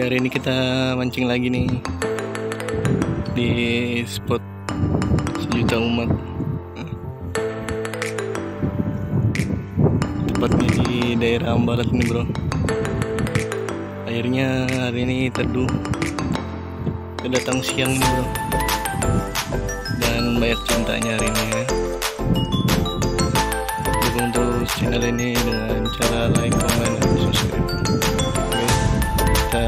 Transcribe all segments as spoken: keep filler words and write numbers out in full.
hari ini kita mancing lagi nih di spot sejuta umat, tepatnya di daerah Ambalat nih bro. Airnya hari ini teduh, kita datang siang nih bro, dan banyak cintanya hari ini ya. Dukung terus channel ini dengan cara like, comment, dan subscribe. Oke,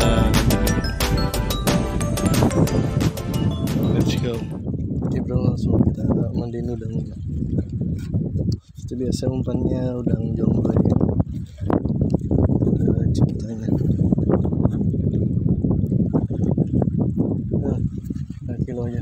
kita let's go. Oke bro, langsung kita mandiin udang. Itu biasa umpannya udang jomblo ya. Ada cintanya. Nah, nah kilo aja.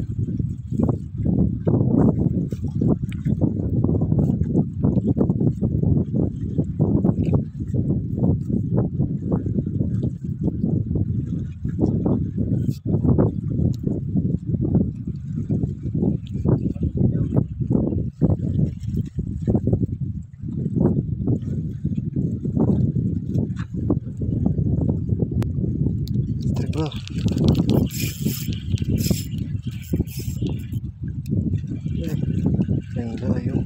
Bro, yang dayung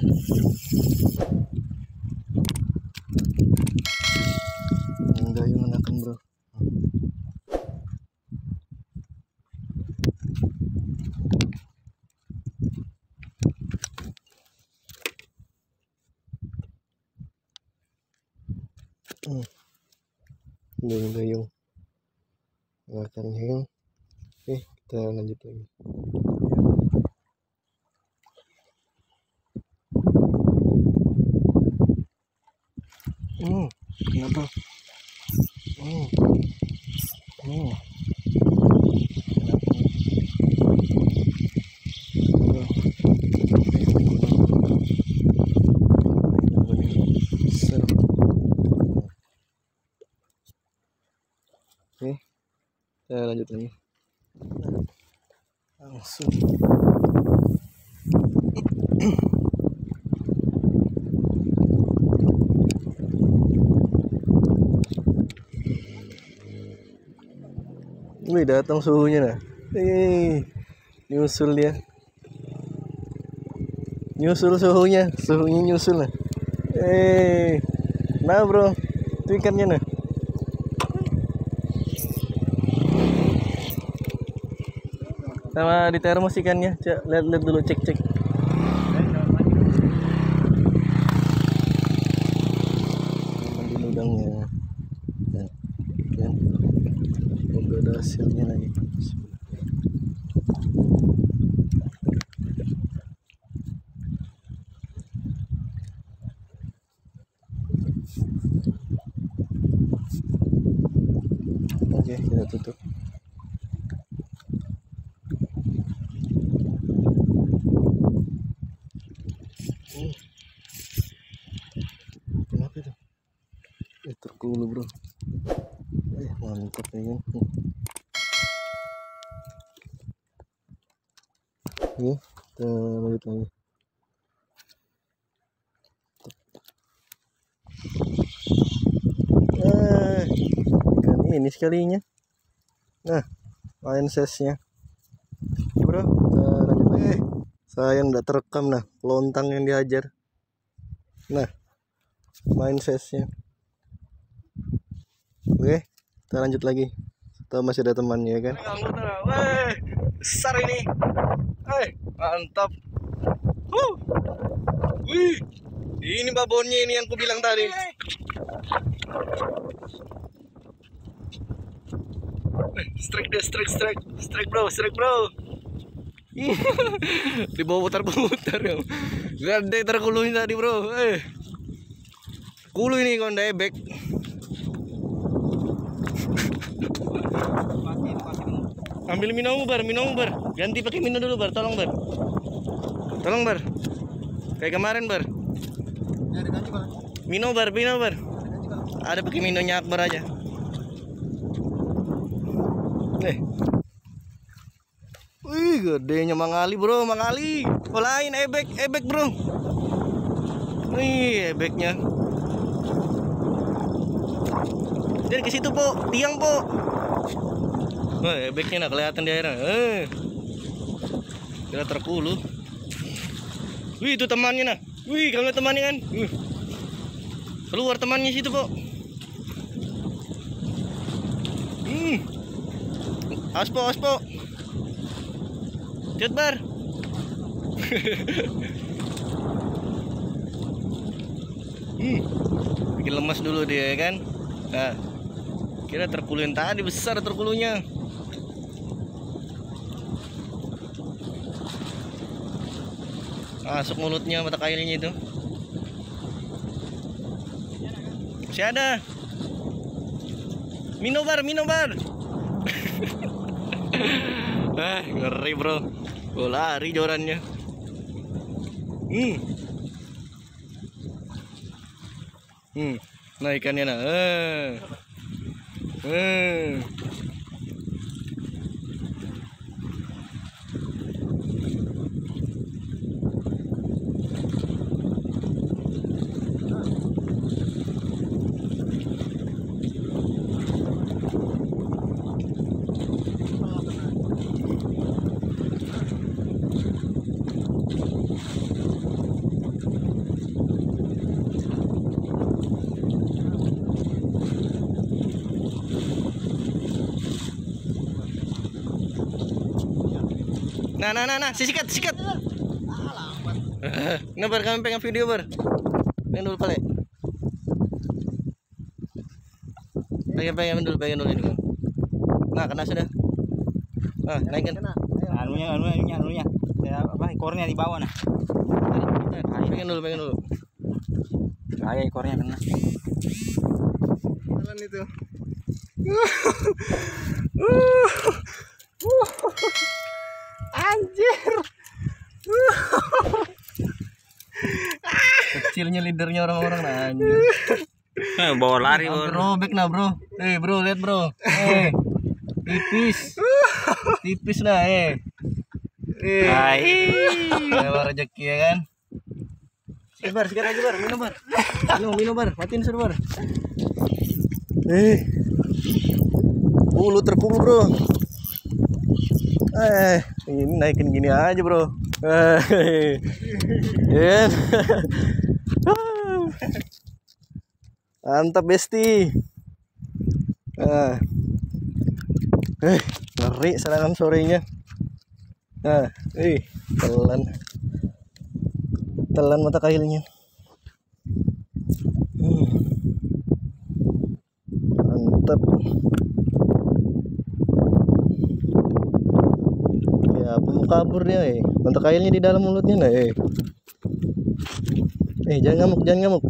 yang dayung anakan bro. hmm. Dayung-dayung akan hilang. Oke, kita lanjut lagi. Hmm, kenapa? Hmm, hmm. Oke, kita lanjut lagi. Langsung. Wih, datang suhunya nah. Eh, nyusul dia. Nyusul suhunya, suhunya nyusul nah. Eh, nah bro, itu ikannya nah. Sama di termos ikannya, cek lihat-lihat dulu, cek-cek. Mandiin udangnya. Nah, kan. Semoga ada hasilnya lagi. Oke, kita tutup. Hmm. Kenapa itu? Eh, terkulu bro. Eh, mantap ya kan. Oke, kita lanjut lagi. Eh, ikan ini sekalinya. Nah, main sesnya. Oke bro, kita lanjut lagi. Eh, sayang nggak terekam nah, lontang yang dihajar. Nah, main sesnya. Oke, kita lanjut lagi. Kita masih ada temannya kan. Weh, besar ini. Eh, mantap. Huh. Wih, ini babonnya ini yang ku bilang tadi. Eh, strike deh, strike, strike, strike bro, strike bro. Di bawah putar-putar ya. Gede terkulunya tadi bro. Eh, kulu ini konda ebek. Ambil minum bar, minum bar. Ganti pakai minum dulu bar, tolong bar. Tolong bar. Kayak kemarin bar. Minum bar, minum bar. Ada pakai minumnya Akbar aja. Eh. Wih, gedenya Mang Ali bro, Mang Ali. Oh lain ebek, ebek bro. Wih, ebeknya. Jadi ke situ po, tiang po. Wah, ebeknya nah kelihatan di airnya. Eh. Kira terkulu. Wih, itu temannya nah. Wih, kamu lihat temannya kan? Uh. Keluar temannya situ, Pok. Hmm. Aspo, aspo. Lihat, Bar. Hmm. Bikin lemas dulu dia ya kan. Nah, kira terkulu yang tadi besar terkulunya. Masuk mulutnya mata kailnya itu. Masih ada. Minobar, minobar. Ah, ngeri bro. Oh, lari jorannya. Hmm. Hmm. Nah ikannya nah. Eh. Eh. Nah, nah, nah, nah, sikat, sikat. Nah, bar kami pengen video bar. Pengen dulu pale. Pengen, pengen dulu, pengen dulu ini. Nah, kena sudah. Ah, naikkan. Anunya, anunya, anunya, anunya. Ya, apa ekornya di bawah nah. Pengen dulu, pengen dulu. Kayak ekornya kena. Jalan itu. Anjir. Kecilnya leadernya orang-orang nah anjir. Eh, bawa lari bro. Robek nah bro. Eh bro, lihat bro. Eh. Tipis. Tipis nah eh. Eh. Hai. Lewat rezeki ya kan. Eh bar, sekarang aja bar, minum bar. Minum, minum bar, matiin suruh bar. Eh. Ulu terkulu bro. Eh, ini naikin gini aja bro. Eh, yeah. Mantap besti. Nah. Eh, ngeri serangan sorenya. Nah, eh, telan, telan mata kailnya. Hmm. Mantap. Ya, mau kabur dia, eh. Mata kailnya di dalam mulutnya, nah, eh. Eh, jangan ngamuk, jangan ngamuk.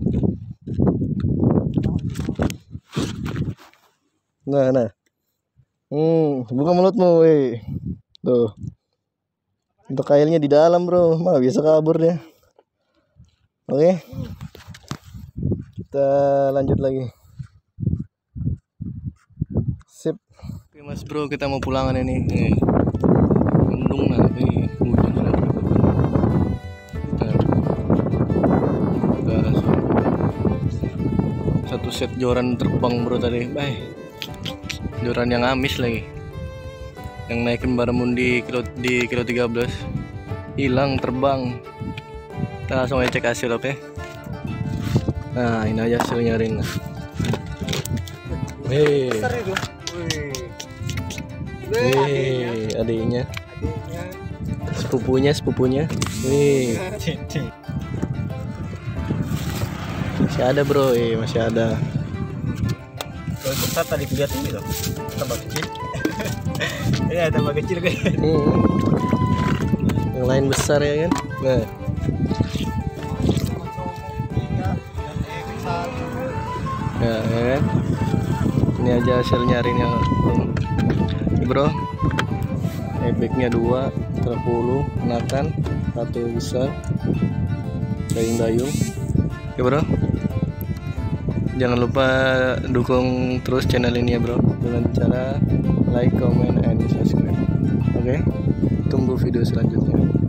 Nah, nah. Hmm, buka mulutmu, eh. Tuh. Mata kailnya di dalam, bro. Mah bisa kabur dia. Oke. Kita lanjut lagi. Sip. Oke, Mas Bro, kita mau pulangan ini. Eh. Mendung nah, eh, hujan nah. Nah, satu set joran terbang bro tadi, bye. Joran yang amis lagi, yang naikin baramun di kilo di kilo tiga belas, hilang terbang. Kita langsung aja cek hasil, oke? Okay? Nah, ini aja hasilnya ring. Hei, hei, adiknya. Sepupunya, sepupunya. Wih. Masih ada bro, eh masih ada. Kalau besar tadi lihat ini loh, tambah kecil. Ya tambah kecil kayak. Hmm. Yang lain besar ya kan? Nah. Ya, ya kan? Ini aja hasil nyarinya bro. Ebeknya dua, terpuluh, enakan, satu besar, dayung-dayung. Oke bro, jangan lupa dukung terus channel ini ya bro, dengan cara like, comment, and subscribe. Oke, tunggu video selanjutnya.